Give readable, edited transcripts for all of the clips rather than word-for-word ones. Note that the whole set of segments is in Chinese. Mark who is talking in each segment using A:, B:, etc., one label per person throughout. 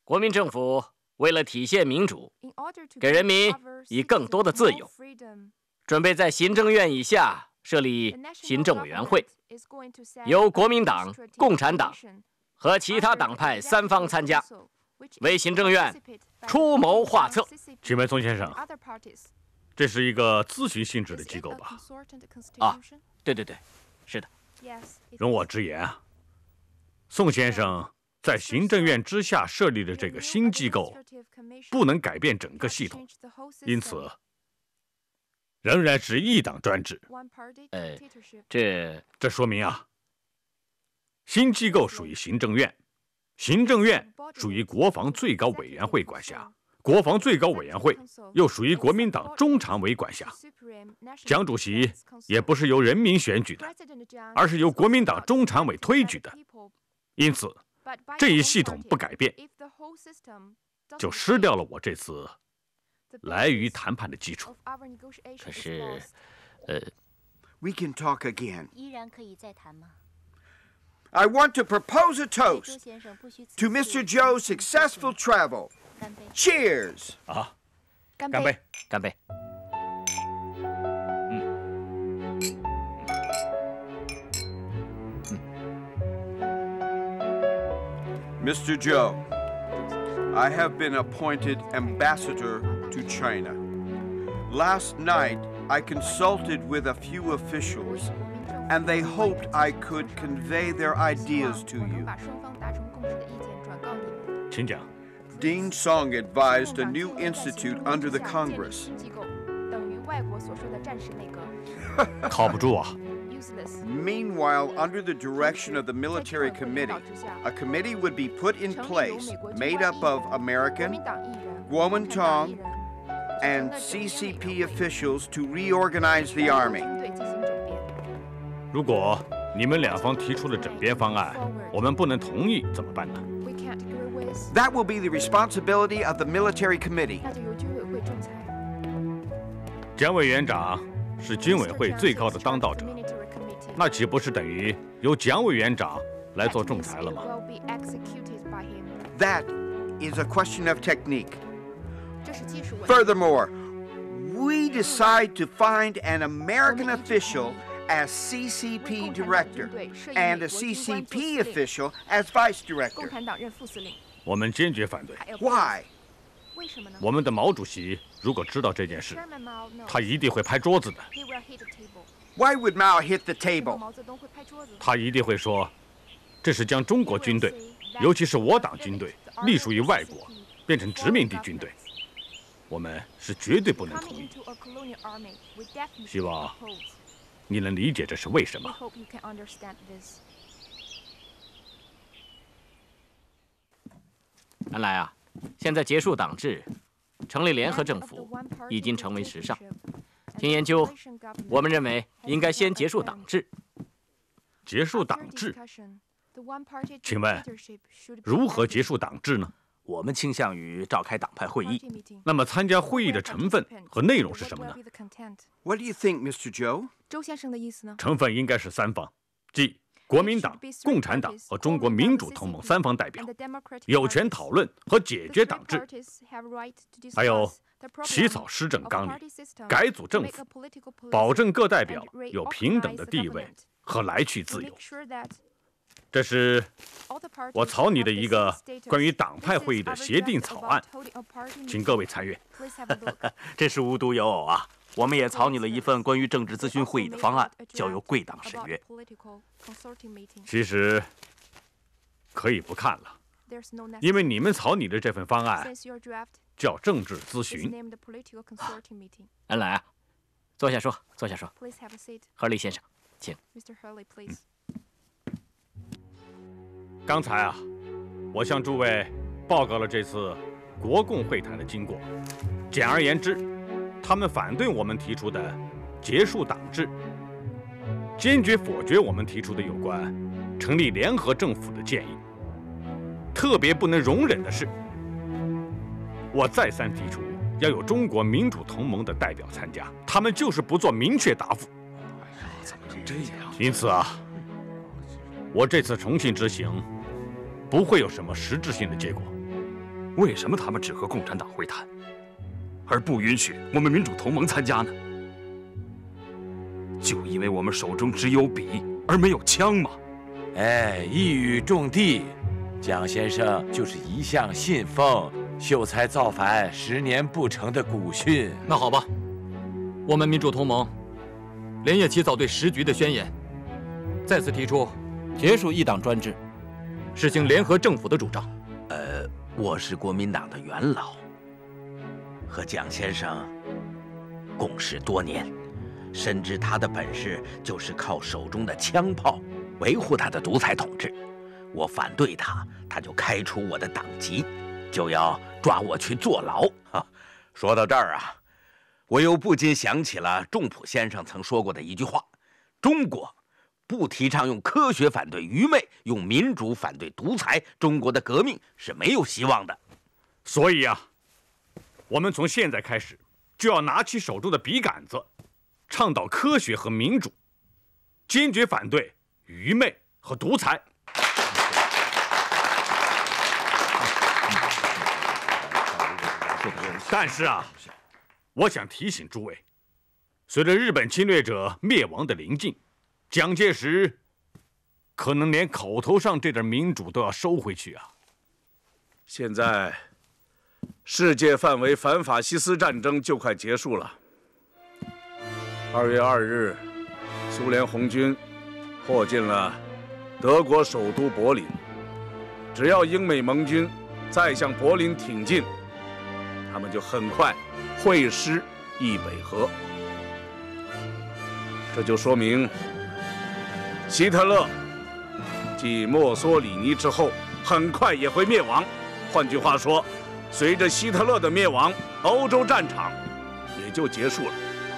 A: 国民政府为了体现民主，给人民以更多的自由，准备在行政院以下设立行政委员会，由国民党、共产党和其他党派三方参加，为行政院出谋划策。
B: 请问宋先生，这是一个咨询性质的机构吧？
A: 啊，对，是的。
B: 容我直言啊，宋先生在行政院之下设立的这个新机构，不能改变整个系统，因此仍然是一党专制。这说明啊，新机构属于行政院，行政院属于国防最高委员会管辖，国防最高委员会又属于国民党中常委管辖。蒋主席也不是由人民选举的，而是由国民党中常委推举的。因此，这一系统不改变，就失掉了我这次来渝谈判的基础。
A: 可是，
C: We can talk again.
D: 依然可以再谈吗？
C: I want to propose a toast to Mr. Zhou's successful travel.
D: 干杯！
C: Cheers!
B: 啊，
D: 干
B: 干杯！
A: 干杯！
C: Mr. Zhou, I have been appointed ambassador to China. Last night, I consulted with a few officials, and they hoped I could convey their ideas to you.
B: 请讲。
C: Dean Song advised a new institute under the Congress.
B: 靠不住啊！
C: Meanwhile, under the direction of the military committee, a committee would be put in place made up of American, Kuomintang, and CCP officials to reorganize the army.
B: 如果你们两方提出的整编方案，我们不能同意，怎么办呢？
C: That will be the responsibility of the military committee.
B: 蒋委员长是军委会最高的当道者，那岂不是等于由蒋委员长来做仲裁了吗？
C: That is a question of technique. Furthermore, we decide to find an American official as CCP director and a CCP official as vice director.
B: 我们坚决反对。
C: Why?
B: 我们的毛主席如果知道这件事，他一定会拍桌子的。
C: Why would Mao hit the table?
B: 他一定会说，这是将中国军队，尤其是我党军队，隶属于外国，变成殖民地军队。我们是绝对不能同意。希望你能理解这是为什么。
A: 原来啊，现在结束党制，成立联合政府，已经成为时尚。听研究，我们认为应该先结束党制。
B: 结束党制？请问如何结束党制呢？
E: 我们倾向于召开党派会议。
B: 那么参加会议的成分和内容是什么呢？
C: What do you think, Mr. Zhou?
D: 周先生的意思呢？
B: 成分应该是三方，即国民党、共产党和中国民主同盟三方代表，有权讨论和解决党制，还有起草施政纲领、改组政府，保证各代表有平等的地位和来去自由。这是我草拟的一个关于党派会议的协定草案，请各位参阅。
E: 这是无独有偶啊！我们也草拟了一份关于政治咨询会议的方案，交由贵党审阅。
B: 其实可以不看了，因为你们草拟的这份方案叫政治咨询。
A: 恩来啊，坐下说，坐下说。何立先生，请。
B: 刚才啊，我向诸位报告了这次国共会谈的经过。简而言之，他们反对我们提出的结束党制，坚决否决我们提出的有关成立联合政府的建议。特别不能容忍的是，我再三提出要有中国民主同盟的代表参加，他们就是不做明确答复。
E: 怎么能这样？
B: 因此啊，我这次重新执行，不会有什么实质性的结果。
F: 为什么他们只和共产党会谈，而不允许我们民主同盟参加呢？就因为我们手中只有笔而没有枪吗？
G: 哎，一语中的，蒋先生就是一向信奉“秀才造反，10年不成”的古训。
H: 那好吧，我们民主同盟连夜起草对时局的宣言，再次提出结束一党专制，实行联合政府的主张。
G: 我是国民党的元老，和蒋先生共事多年，深知他的本事就是靠手中的枪炮维护他的独裁统治。我反对他，他就开除我的党籍，就要抓我去坐牢。说到这儿啊，我又不禁想起了仲普先生曾说过的一句话：中国不提倡用科学反对愚昧，用民主反对独裁，中国的革命是没有希望的。
B: 所以啊，我们从现在开始就要拿起手中的笔杆子，倡导科学和民主，坚决反对愚昧和独裁。但是啊，我想提醒诸位，随着日本侵略者灭亡的临近，蒋介石可能连口头上这点民主都要收回去啊！
I: 现在，世界范围反法西斯战争就快结束了。2月2日，苏联红军迫近了德国首都柏林。只要英美盟军再向柏林挺进，他们就很快会师易北河。这就说明，希特勒继墨索里尼之后，很快也会灭亡。换句话说，随着希特勒的灭亡，欧洲战场也就结束了。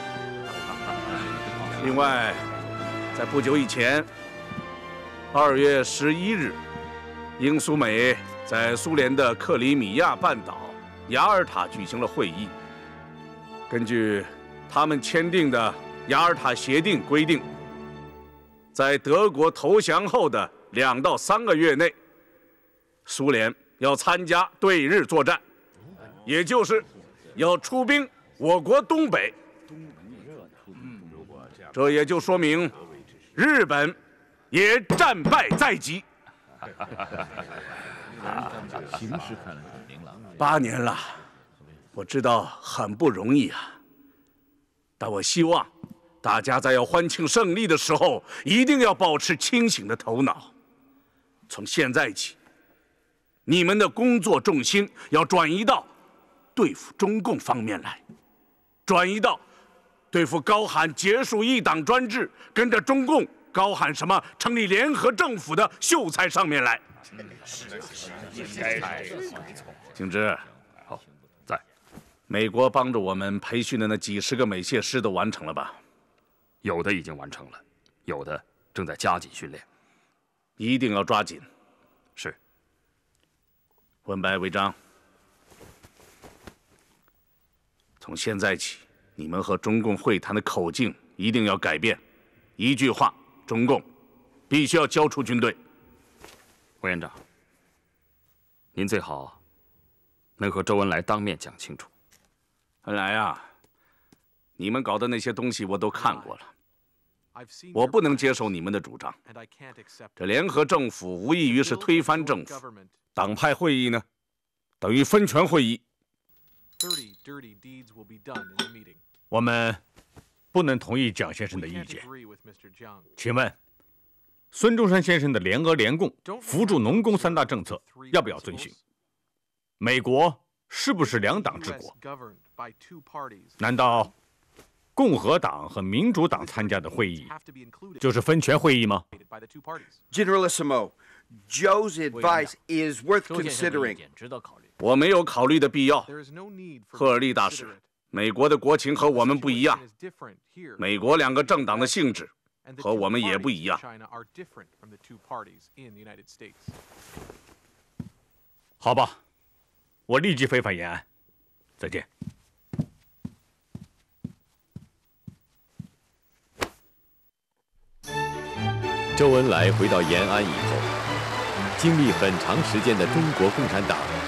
I: 另外，在不久以前，2月11日，英苏美在苏联的克里米亚半岛雅尔塔举行了会议。根据他们签订的雅尔塔协定规定，在德国投降后的2到3个月内，苏联要参加对日作战，也就是要出兵我国东北。这也就说明日本也战败在即。形势看来很明朗。8年了，我知道很不容易啊，但我希望大家在要欢庆胜利的时候，一定要保持清醒的头脑。从现在起，你们的工作重心要转移到对付中共方面来，转移到对付高喊结束一党专制，跟着中共高喊什么成立联合政府的秀才上面来。景之，
F: 好，在。
I: 美国帮着我们培训的那几10个美械师都完成了吧？
F: 有的已经完成了，有的正在加紧训练。
I: 一定要抓紧。
F: 是。
I: 文白违章。从现在起，你们和中共会谈的口径一定要改变。一句话，中共必须要交出军队。
F: 委员长，您最好能和周恩来当面讲清楚。
I: 恩来啊，你们搞的那些东西我都看过了，我不能接受你们的主张。这联合政府无异于是推翻政府，党派会议呢，等于分权会议。
B: 我们不能同意蒋先生的意见。请问，孙中山先生的联俄联共、扶助农工3大政策要不要遵循？美国是不是2党治国？难道共和党和民主党参加的会议就是分权会议吗
C: ？Generalissimo, Joe's advice is worth considering.
I: 我没有考虑的必要。赫尔利大使，美国的国情和我们不一样，美国2个政党的性质和我们也不一样。
B: 好吧，我立即非法延安。再见。
J: 周恩来回到延安以后，经历很长时间的中国共产党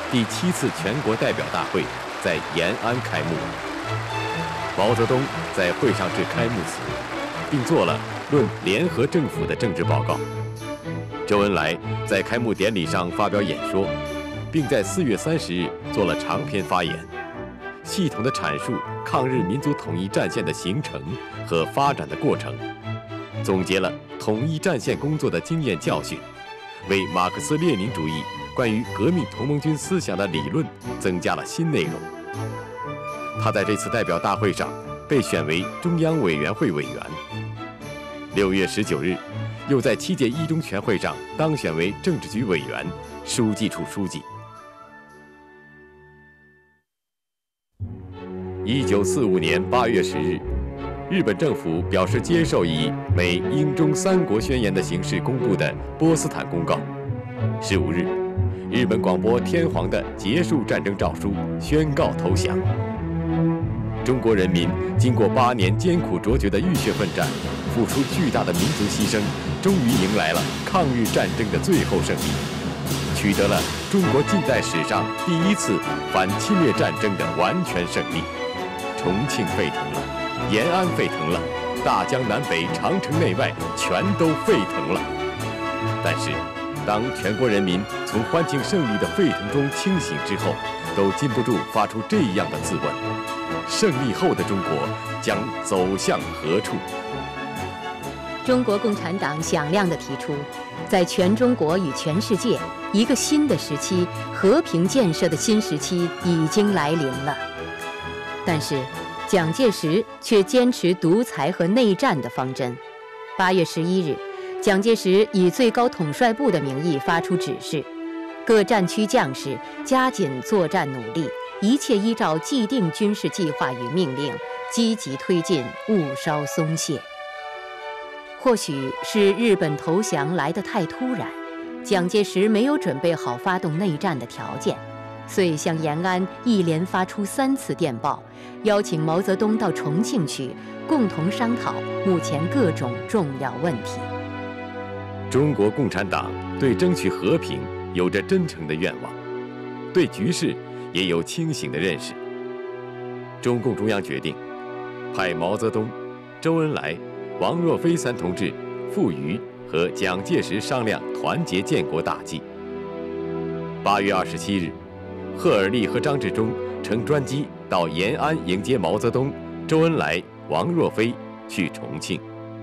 J: 第7次全国代表大会在延安开幕。毛泽东在会上致开幕词，并做了论联合政府的政治报告。周恩来在开幕典礼上发表演说，并在4月30日做了长篇发言，系统地阐述抗日民族统一战线的形成和发展的过程，总结了统一战线工作的经验教训，为马克思列宁主义关于革命同盟军思想的理论增加了新内容。他在这次代表大会上被选为中央委员会委员。6月19日，又在7届一中全会上当选为政治局委员、书记处书记。1945年8月10日，日本政府表示接受以美英中3国宣言的形式公布的波斯坦公告。15日，日本广播天皇的结束战争诏书宣告投降。中国人民经过8年艰苦卓绝的浴血奋战，付出巨大的民族牺牲，终于迎来了抗日战争的最后胜利，取得了中国近代史上第1次反侵略战争的完全胜利。重庆沸腾了，延安沸腾了，大江南北、长城内外全都沸腾了。但是，当全国人民从欢庆胜利的沸腾中清醒之后，都禁不住发出这样的自问：胜利后的中国将走向何处？
K: 中国共产党响亮地提出，在全中国与全世界，一个新的时期，和平建设的新时期已经来临了。但是，蒋介石却坚持独裁和内战的方针。8月11日，蒋介石以最高统帅部的名义发出指示，各战区将士加紧作战努力，一切依照既定军事计划与命令，积极推进，勿稍松懈。或许是日本投降来得太突然，蒋介石没有准备好发动内战的条件，遂向延安一连发出3次电报，邀请毛泽东到重庆去，共同商讨目前各种重要问题。
J: 中国共产党对争取和平有着真诚的愿望，对局势也有清醒的认识。中共中央决定派毛泽东、周恩来、王若飞3同志赴渝和蒋介石商量团结建国大计。8月27日，贺尔利和张治中乘专机到延安迎接毛泽东、周恩来、王若飞去重庆。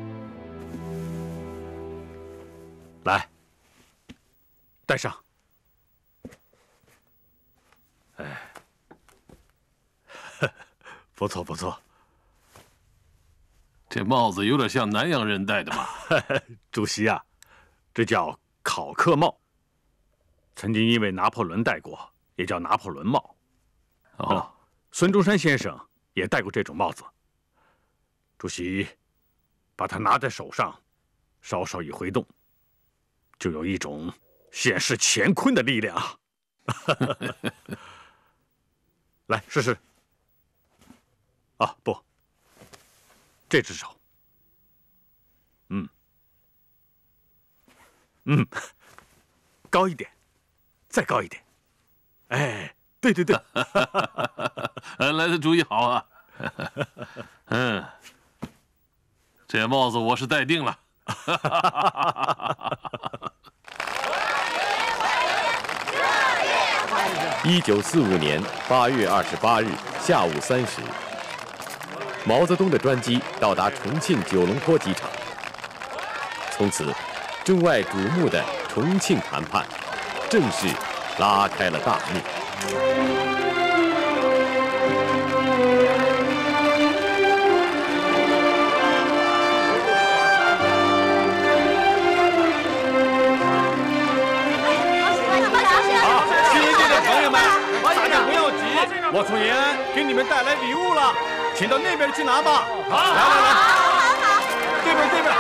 B: 来，戴上。不错不错。
L: 这帽子有点像南洋人戴的吧？
B: 主席啊，这叫考克帽，曾经因为拿破仑戴过，也叫拿破仑帽。哦，孙中山先生也戴过这种帽子。主席把它拿在手上，稍稍一挥动，就有一种显示乾坤的力量。来试试。啊，不。这只手，高一点，再高一点，哎，对对对，
L: 来的主意好啊，这帽子我是戴定了。
J: 1945年8月28日下午3时。毛泽东的专机到达重庆九龙坡机场，从此，中外瞩目的重庆谈判正式拉开了大幕。
B: 好，新闻界的朋友们，大家不要急，我从延安给你们带来礼物了。请到那边去拿吧！好，来，这边，来，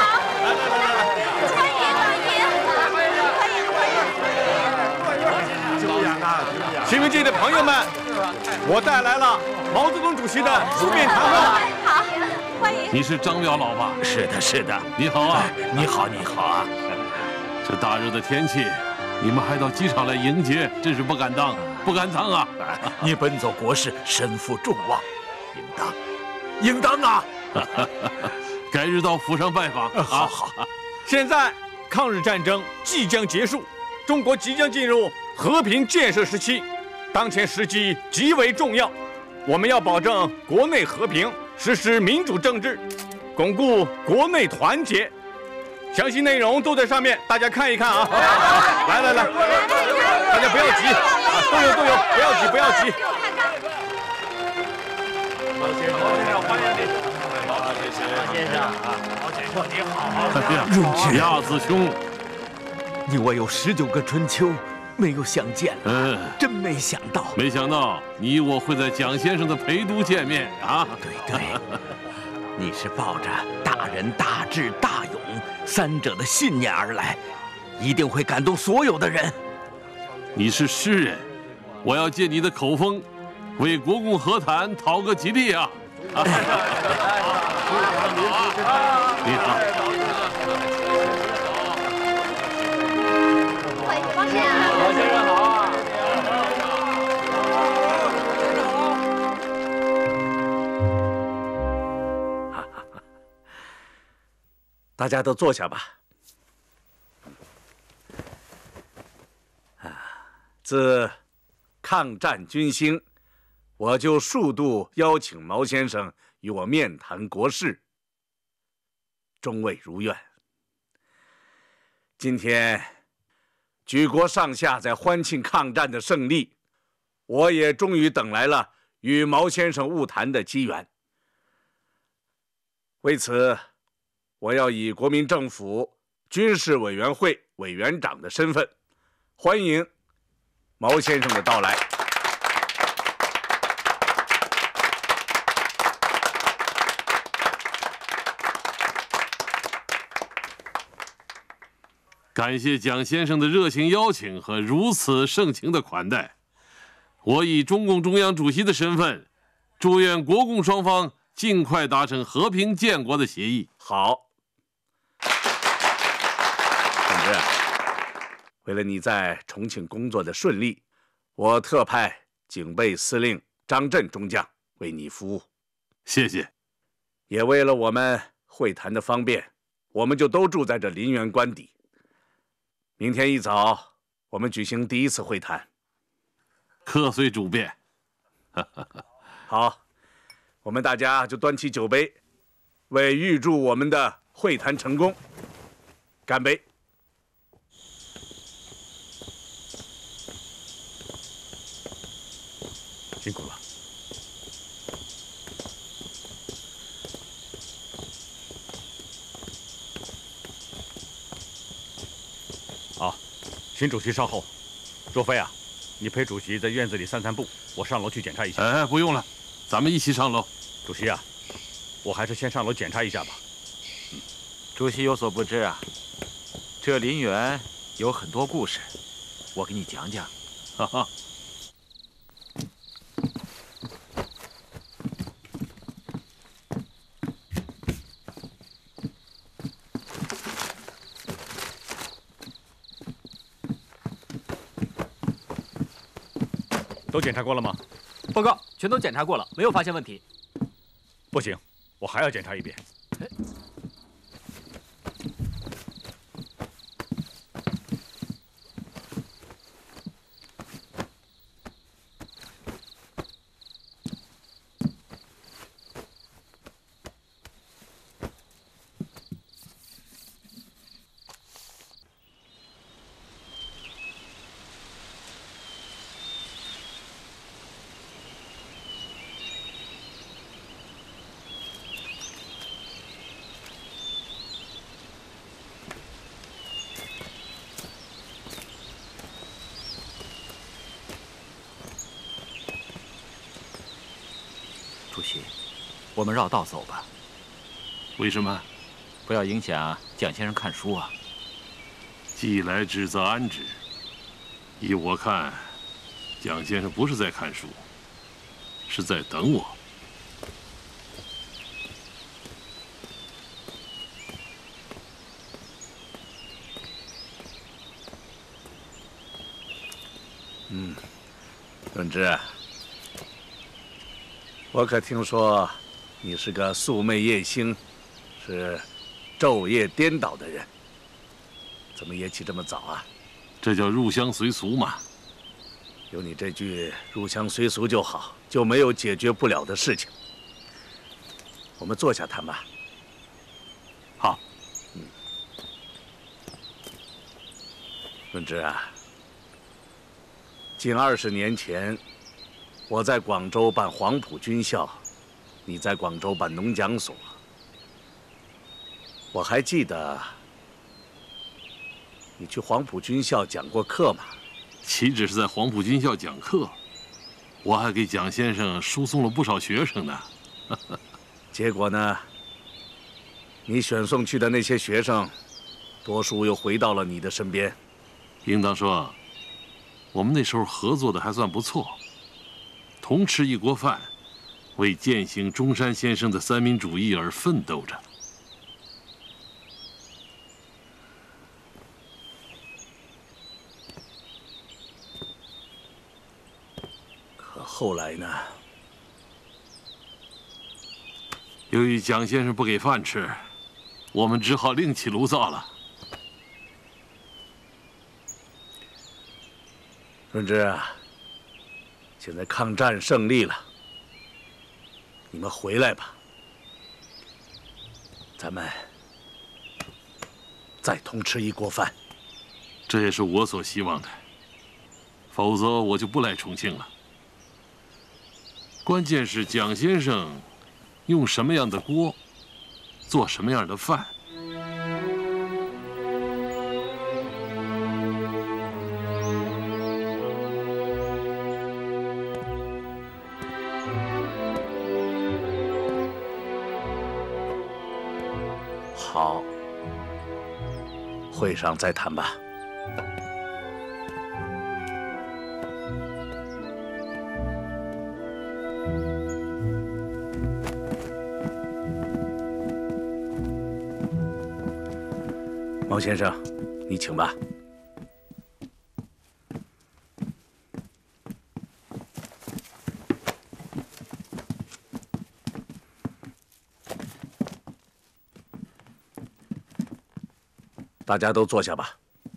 B: 新闻界的朋友们，我带来了毛泽东主席的书面谈话。
D: 好，欢迎。
L: 你是张辽老吧？
G: 是的，是的。
L: 你好啊，
G: 你好啊。
L: 这大热的天气， 你们还到机场来迎接，真是不敢当，不敢当啊！
M: 你奔走国事，身负众望，应当啊！
L: 改日到府上拜访。
M: 好。
B: 现在抗日战争即将结束，中国即将进入和平建设时期，当前时机极为重要，我们要保证国内和平，实施民主政治，巩固国内团结。详细内容都在上面，大家看一看啊！来，大家不要急啊，都有，不要急。
I: 毛先生，欢迎你。
E: 毛先生啊，毛先生你好。
L: 哎呀，鸭子兄，
G: 你我有19个春秋没有相见了，真没想到。
L: 没想到你我会在蒋先生的陪都见面啊！
G: 对，你是抱着大仁大智大勇3者的信念而来，一定会感动所有的人。
L: 你是诗人，我要借你的口风，为国共和谈讨个吉利啊！你好，
D: 王先生，
A: 王先生好啊！
I: 大家都坐下吧。自抗战军兴，我就数度邀请毛先生与我面谈国事，终未如愿。今天，举国上下在欢庆抗战的胜利，我也终于等来了与毛先生晤谈的机缘。为此，我要以国民政府军事委员会委员长的身份，欢迎毛先生的到来。
L: 感谢蒋先生的热情邀请和如此盛情的款待。我以中共中央主席的身份，祝愿国共双方尽快达成和平建国的协议。
I: 好，同志，为了你在重庆工作的顺利，我特派警备司令张震中将为你服务。
L: 谢谢。
I: 也为了我们会谈的方便，我们就都住在这林园官邸。明天一早，我们举行第一次会谈。
L: 客随主便。
I: 好，我们大家就端起酒杯，为预祝我们的会谈成功，干杯！
B: 辛苦了。好，请主席稍后。若飞啊，你陪主席在院子里散散步，我上楼去检查一下。
L: 哎，不用了，咱们一起上楼。
B: 主席啊，我还是先上楼检查一下吧。
N: 主席有所不知啊，这林园有很多故事，我给你讲讲。
L: 哈哈。
B: 都检查过了吗？
H: 报告，全都检查过了，没有发现问题。
B: 不行，我还要检查一遍。
N: 主席，我们绕道走吧。
L: 为什么？
N: 不要影响蒋先生看书啊。
L: 既来之则安之。依我看，蒋先生不是在看书，是在等我。
I: 润之，我可听说你是个宿媚夜星，是昼夜颠倒的人，怎么也起这么早啊？
L: 这叫入乡随俗嘛。
I: 有你这句入乡随俗就好，就没有解决不了的事情。我们坐下谈吧。
L: 好。
I: 润之啊，近20年前，我在广州办黄埔军校，你在广州办农讲所。我还记得你去黄埔军校讲过课吗？
L: 岂止是在黄埔军校讲课，我还给蒋先生输送了不少学生呢。
I: 结果呢？你选送去的那些学生，多数又回到了你的身边。
L: 应当说，我们那时候合作的还算不错，同吃一锅饭，为践行中山先生的三民主义而奋斗着。
I: 可后来呢？
L: 由于蒋先生不给饭吃，我们只好另起炉灶了。
I: 润之啊，现在抗战胜利了，你们回来吧，咱们再同吃一锅饭。
L: 这也是我所希望的，否则我就不来重庆了。关键是蒋先生用什么样的锅，做什么样的饭。
I: 好，会上再谈吧。毛先生，你请吧。大家都坐下吧。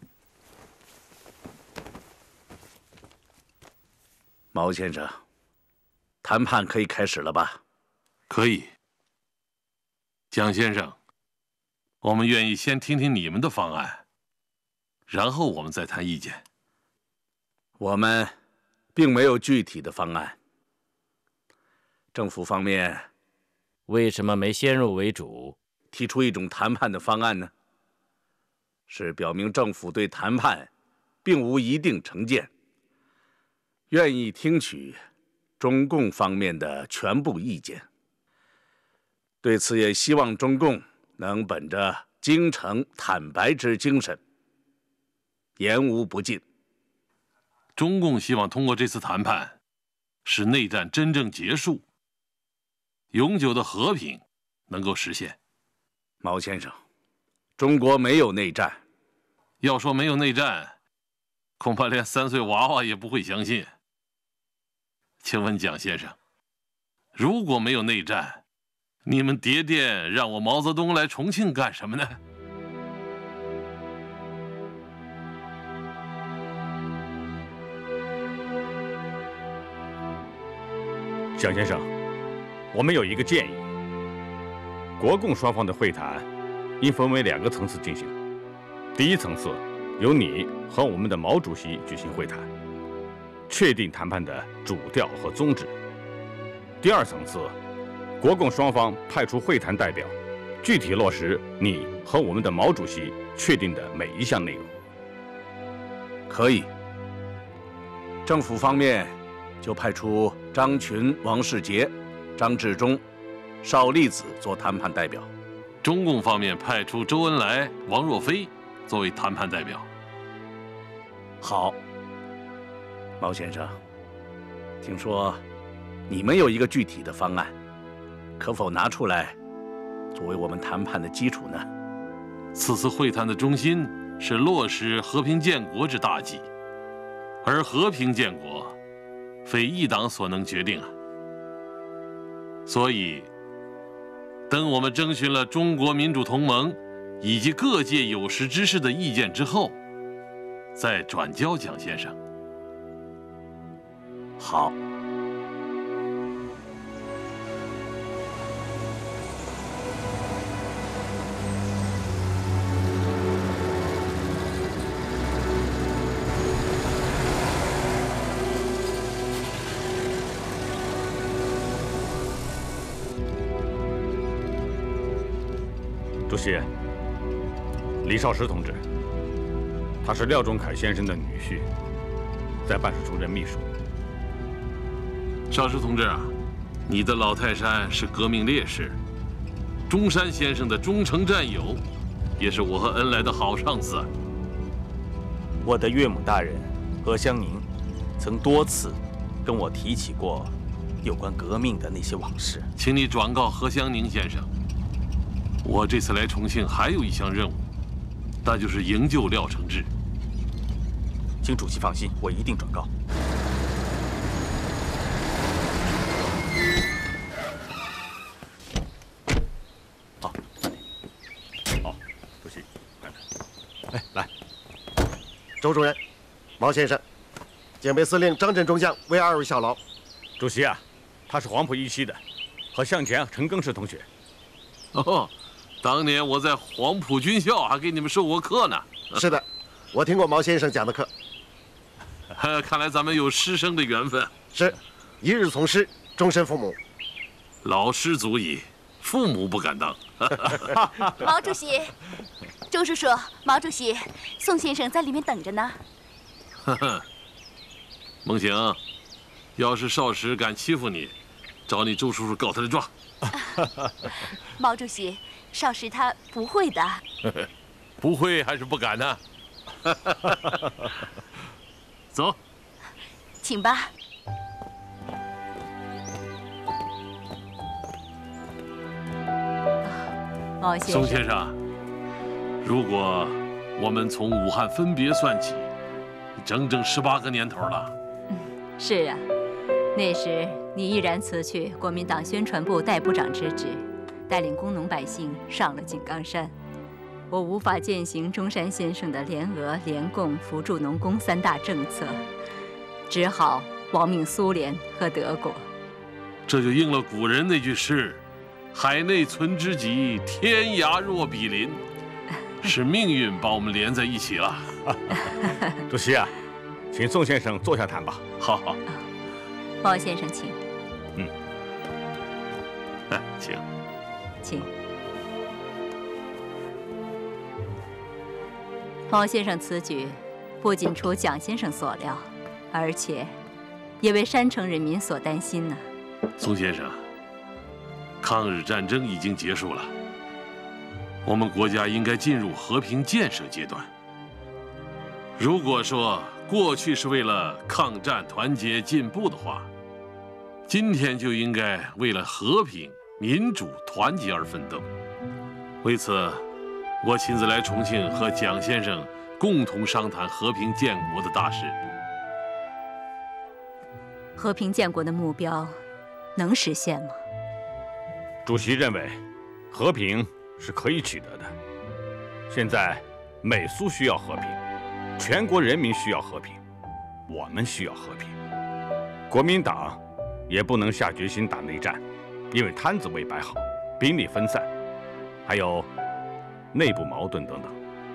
I: 毛先生，谈判可以开始了吧？
L: 可以。蒋先生，我们愿意先听听你们的方案，然后我们再谈意见。
I: 我们并没有具体的方案。政府方面
A: 为什么没先入为主，
I: 提出一种谈判的方案呢？是表明政府对谈判并无一定成见，愿意听取中共方面的全部意见。对此也希望中共能本着精诚坦白之精神，言无不尽。
L: 中共希望通过这次谈判，使内战真正结束，永久的和平能够实现。
I: 毛先生，中国没有内战。
L: 要说没有内战，恐怕连3岁娃娃也不会相信。请问蒋先生，如果没有内战，你们谍电让我毛泽东来重庆干什么呢？
B: 蒋先生，我们有一个建议：国共双方的会谈应分为2个层次进行。第一层次，由你和我们的毛主席举行会谈，确定谈判的主调和宗旨。第2层次，国共双方派出会谈代表，具体落实你和我们的毛主席确定的每一项内容。
I: 可以。政府方面就派出张群、王世杰、张治中、邵力子做谈判代表。
L: 中共方面派出周恩来、王若飞作为谈判代表。
I: 好，毛先生，听说你们有一个具体的方案，可否拿出来作为我们谈判的基础呢？
L: 此次会谈的中心是落实和平建国之大计，而和平建国非一党所能决定啊。所以，等我们征询了中国民主同盟以及各界有识之士的意见之后，再转交蒋先生。
E: 好。
B: 主席，李少石同志，他是廖仲恺先生的女婿，在办事处任秘书。
L: 少石同志啊，你的老泰山是革命烈士，中山先生的忠诚战友，也是我和恩来的好上司。
E: 我的岳母大人何香凝，曾多次跟我提起过有关革命的那些往事。
L: 请你转告何香凝先生，我这次来重庆还有一项任务，那就是营救廖承志。
E: 请主席放心，我一定转告。
B: 好，好，主席，
O: 哎，来，周主任，毛先生，警备司令张震中将为2位效劳。
B: 主席啊，他是黄埔一期的，和向前、陈庚是同学。
L: 哦，当年我在黄埔军校还给你们授过课呢。
O: 是的，我听过毛先生讲的课。
L: 看来咱们有师生的缘分。
O: 是，一日从师，终身父母。
L: 老师足矣，父母不敢当。
D: 毛主席，周叔叔，毛主席，宋先生在里面等着呢。
L: 孟醒，要是少时敢欺负你，找你周叔叔告他的状。
D: 毛主席，少时他不会的。
L: 不会还是不敢呢？走，
D: 请吧。毛先生，
L: 宋先生，如果我们从武汉分别算起，整整18个年头了。
P: 是啊，那时你毅然辞去国民党宣传部代部长之职，带领工农百姓上了井冈山。我无法践行中山先生的联俄、联共、扶助农工3大政策，只好亡命苏联和德国。
L: 这就应了古人那句诗：“海内存知己，天涯若比邻。”是命运把我们连在一起了。
B: 主席啊，请宋先生坐下谈吧。
L: 好好。
P: 包先生，请。
L: 请。
P: 请。包先生此举，不仅出蒋先生所料，而且也为山城人民所担心呢。
L: 宋先生，抗日战争已经结束了，我们国家应该进入和平建设阶段。如果说过去是为了抗战、团结、进步的话，今天就应该为了和平、民主、团结而奋斗。为此，我亲自来重庆和蒋先生共同商谈和平建国的大事。
P: 和平建国的目标能实现吗？
B: 主席认为，和平是可以取得的。现在，美苏需要和平，全国人民需要和平，我们需要和平。国民党也不能下决心打内战，因为摊子未摆好，兵力分散，还有内部矛盾等等。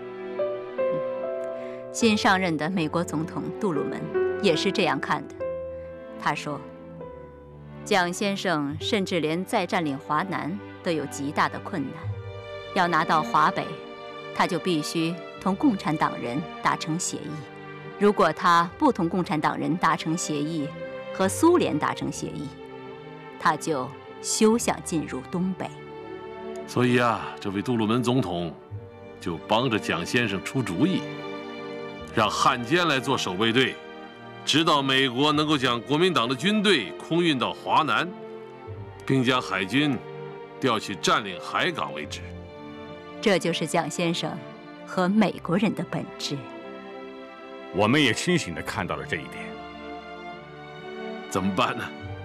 P: 新上任的美国总统杜鲁门也是这样看的。他说，蒋先生甚至连再占领华南都有极大的困难，要拿到华北，他就必须同共产党人达成协议。如果他不同共产党人达成协议，和苏联达成协议，他就休想进入东北。
L: 所以啊，这位杜鲁门总统就帮着蒋先生出主意，让汉奸来做守卫队，直到美国能够将国民党的军队空运到华南，并将海军调去占领海港为止。
P: 这就是蒋先生和美国人的本质。
B: 我们也清醒地看到了这一点。
L: 怎么办呢？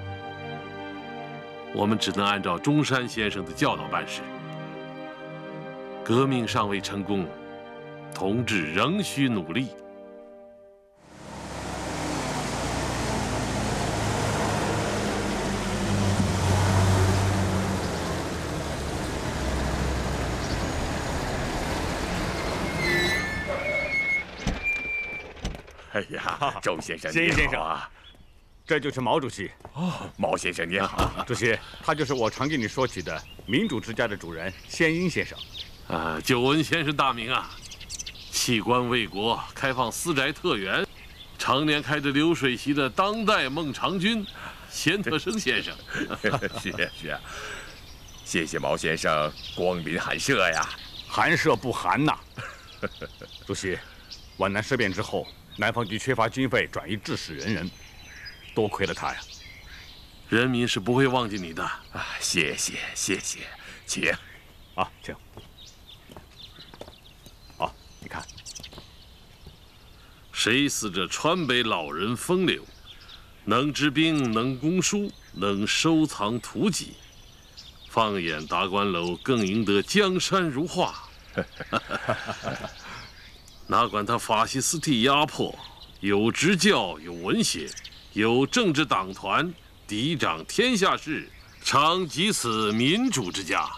L: 我们只能按照中山先生的教导办事。革命尚未成功，同志仍需努力。
J: 哎呀，周先生，
B: 谢先生
J: 啊，
B: 这就是毛主席。
J: 哦，毛先生您好。
B: 主席，他就是我常跟你说起的民主之家的主人先英先生。
L: 久闻先生大名啊，弃官为国，开放私宅特园，常年开着流水席的当代孟尝君，钱德生先生。
J: 是啊，谢谢毛先生光临寒舍呀。
B: 寒舍不寒呐。主席，皖南事变之后，南方局缺乏经费转移制使人员，多亏了他呀。
L: 人民是不会忘记你的
J: 啊！谢谢，请
B: 啊，请。好，你看，
L: 谁似这川北老人风流，能知兵，能攻书，能收藏图籍，放眼达官楼，更赢得江山如画。哪管他法西斯蒂压迫，有执教，有文学，有政治党团，嫡长天下事，常集此民主之家。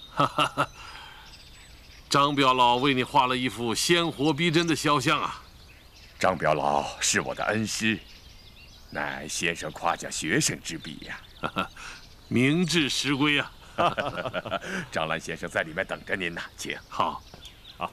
L: 张表老为你画了一幅鲜活逼真的肖像啊！
J: 张表老是我的恩师，乃先生夸奖学生之笔呀。
L: 明智实归啊！
J: 张澜先生在里面等着您呢，请。
L: 好，
B: 好。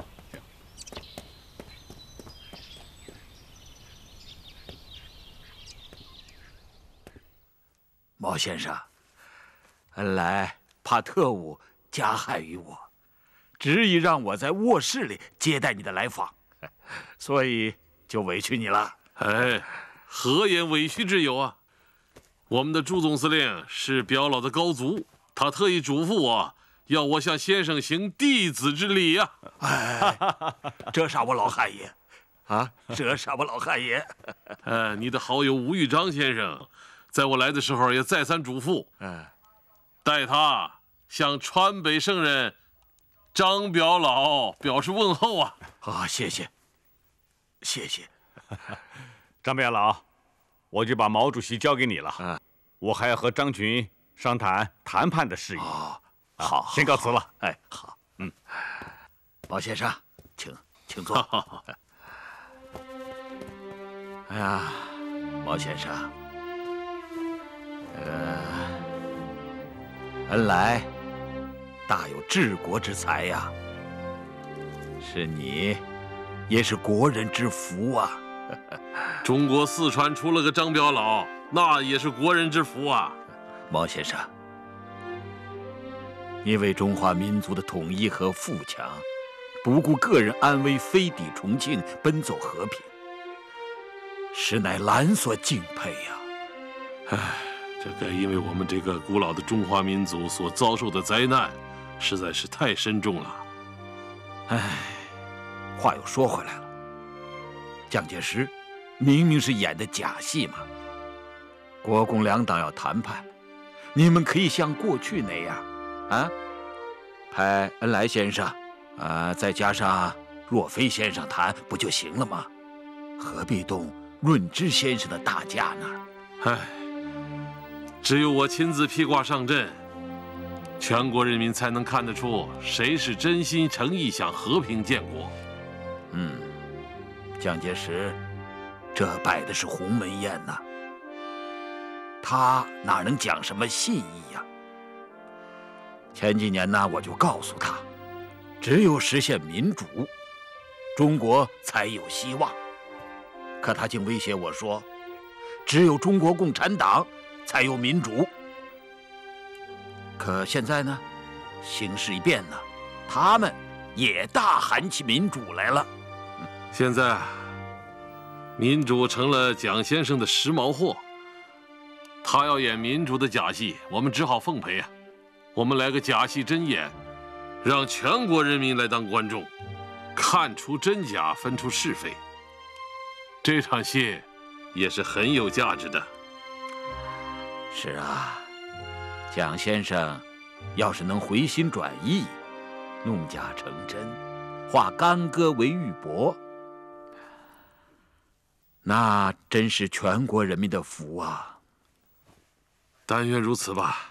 M: 毛先生，恩来怕特务加害于我，执意让我在卧室里接待你的来访，所以就委屈你了。
L: 哎，何言委屈之有啊？我们的朱总司令是表老的高足，他特意嘱咐我，要我向先生行弟子之礼呀。
M: 哎，这是我老汉爷，啊，这是我老汉爷。
L: 你的好友吴玉章先生，在我来的时候也再三嘱咐，代他向川北圣人张表老表示问候啊！
M: 啊，谢谢。
B: 张表老，我就把毛主席交给你了。我还要和张群商谈谈判的事宜。
M: 好，
B: 先告辞了。
M: 哎，好，毛先生，请坐。哎呀，毛先生。恩来大有治国之才呀，是你，也是国人之福啊。
L: 中国四川出了个张表老，那也是国人之福啊。
M: 毛先生，你为中华民族的统一和富强，不顾个人安危，飞抵重庆，奔走和平，实乃兰所敬佩呀。
L: 唉。这该因为我们这个古老的中华民族所遭受的灾难，实在是太深重了。
M: 唉，话又说回来了，蒋介石明明是演的假戏嘛。国共两党要谈判，你们可以像过去那样，派恩来先生，再加上若飞先生谈，不就行了吗？何必动润之先生的大驾呢？
L: 唉。只有我亲自披挂上阵，全国人民才能看得出谁是真心诚意想和平建国。
M: 蒋介石这摆的是鸿门宴呐，他哪能讲什么信义呀？前几年呢，我就告诉他，只有实现民主，中国才有希望。可他竟威胁我说，只有中国共产党才有民主。可现在呢，形势一变呢，他们也大喊起民主来了。
L: 现在，民主成了蒋先生的时髦货，他要演民主的假戏，我们只好奉陪啊。我们来个假戏真演，让全国人民来当观众，看出真假，分出是非。这场戏也是很有价值的。
M: 是啊，蒋先生要是能回心转意，弄假成真，化干戈为玉帛，那真是全国人民的福啊！
L: 但愿如此吧。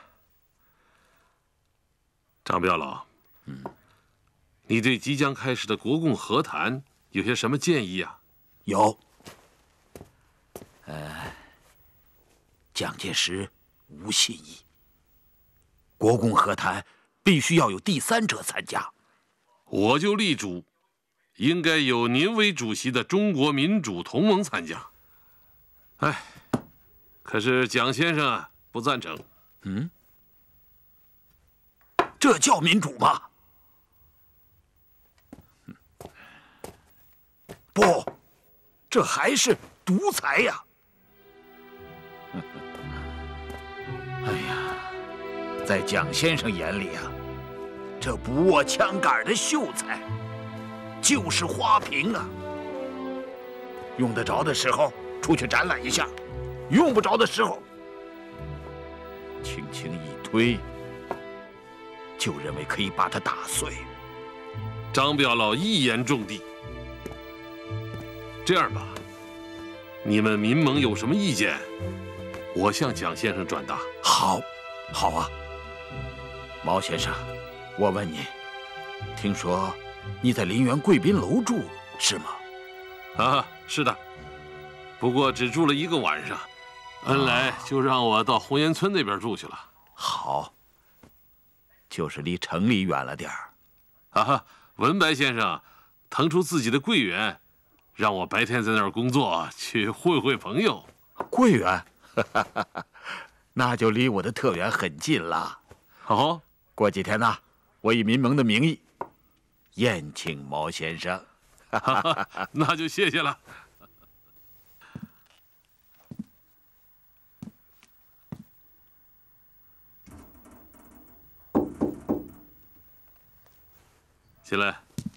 L: 张表老，你对即将开始的国共和谈有些什么建议啊？
M: 有。蒋介石无信义，国共和谈必须要有第三者参加。
L: 我就力主，应该有您为主席的中国民主同盟参加。哎，可是蒋先生啊不赞成。
M: 这叫民主吗？不，这还是独裁呀！哎呀，在蒋先生眼里啊，这不握枪杆的秀才就是花瓶啊。用得着的时候出去展览一下，用不着的时候轻轻一推，就认为可以把它打碎。
L: 张表老一言中的。这样吧，你们民盟有什么意见，我向蒋先生转达。
M: 好，好啊。毛先生，我问你，听说你在林园贵宾楼住是吗？
L: 啊，是的，不过只住了1个晚上，恩来就让我到红岩村那边住去了。
M: 好，就是离城里远了点儿。
L: 啊，文白先生腾出自己的桂园，让我白天在那儿工作，去会会朋友。
M: 桂园，那就离我的特园很近了。
L: 好，
M: 过几天呢，我以民盟的名义宴请毛先生。
L: 那就谢谢了。进来。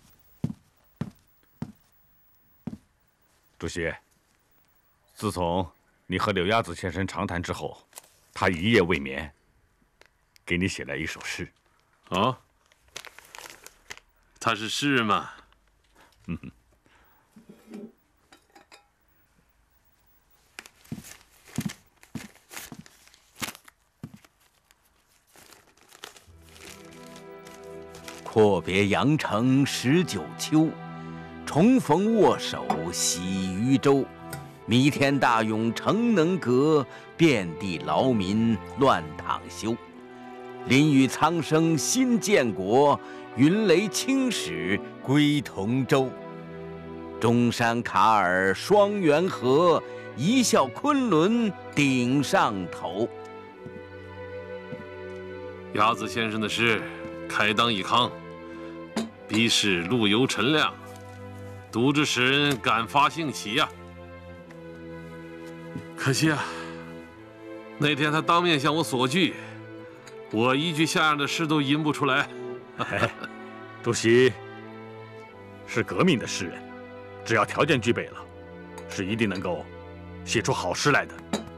B: 主席，自从你和柳鸭子先生长谈之后，他一夜未眠，给你写了一首诗。
L: 哦，他是诗人吗？
G: 阔别阳城19秋，重逢握手喜渔舟。弥天大勇诚能革，遍地劳民乱躺休。林雨苍生新建国，云雷青史归同州。中山卡尔双元合，一笑昆仑顶上头。
L: 鸭子先生的诗开当以慷，笔势路由陈亮，读着使人感发兴起呀。可惜啊，那天他当面向我索句，我一句像样的诗都吟不出来。
B: 主席是革命的诗人，只要条件具备了，是一定能够写出好诗来的。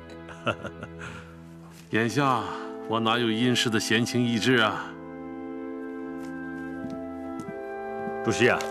L: 眼下我哪有吟诗的闲情逸致啊？
B: 主席啊，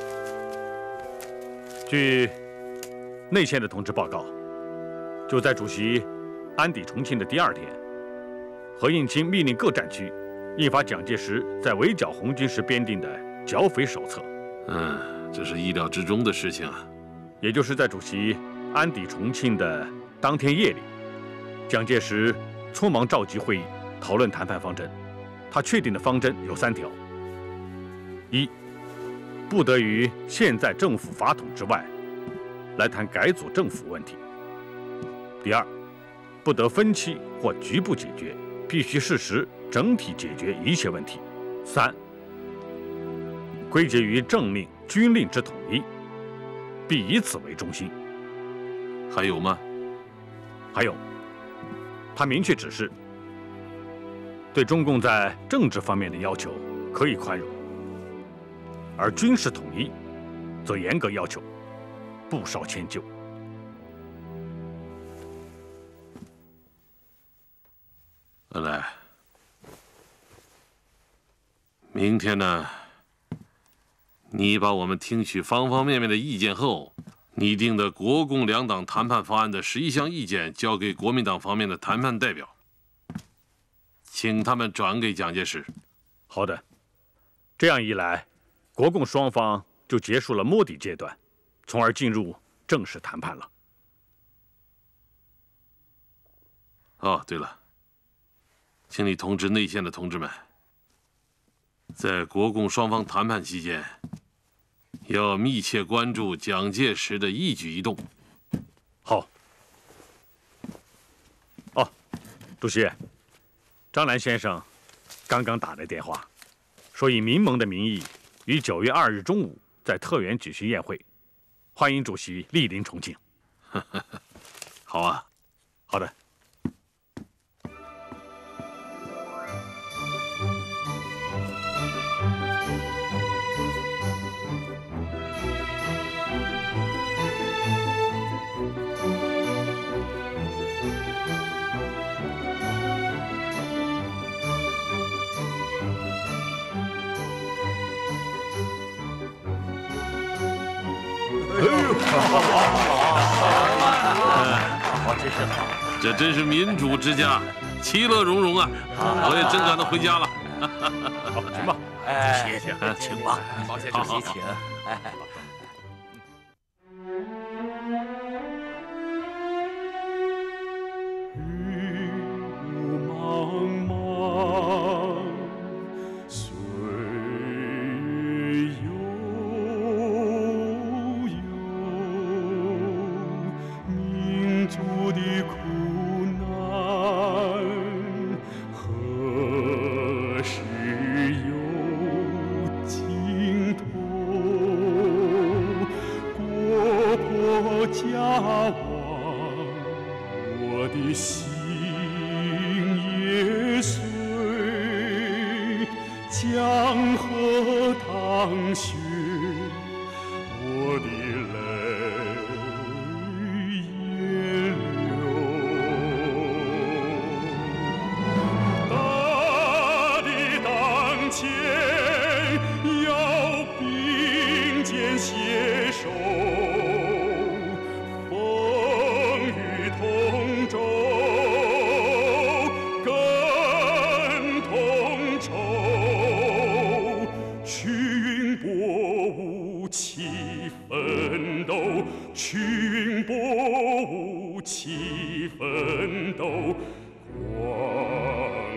B: 据内线的同志报告，就在主席安抵重庆的第2天，何应钦命令各战区印发蒋介石在围剿红军时编定的剿匪手册。
L: 这是意料之中的事情啊。
B: 也就是在主席安抵重庆的当天夜里，蒋介石匆忙召集会议，讨论谈判方针。他确定的方针有3条：一，不得于现在政府法统之外来谈改组政府问题；第2，不得分期或局部解决，必须适时整体解决一切问题；3，归结于政令、军令之统一，必以此为中心。
L: 还有吗？
B: 还有，他明确指示，对中共在政治方面的要求可以宽容，而军事统一则严格要求，不稍迁就。
L: 来，明天呢，你把我们听取方方面面的意见后，拟定的国共两党谈判方案的11项意见交给国民党方面的谈判代表，请他们转给蒋介石。
B: 好的，这样一来，国共双方就结束了摸底阶段，从而进入正式谈判了。
L: 哦，对了，请你通知内线的同志们，在国共双方谈判期间，要密切关注蒋介石的一举一动。
B: 好。哦，主席，张澜先生刚刚打来电话，说以民盟的名义，于9月2日中午在特园举行宴会，欢迎主席莅临重庆。
L: 好啊，
B: 好的。
L: 真是好，这真是民主之家，其乐融融啊！我也真感到回家了。
B: 好，请吧。
G: 谢谢，请吧。
H: 毛先生，请。
Q: 群波舞起奋斗，光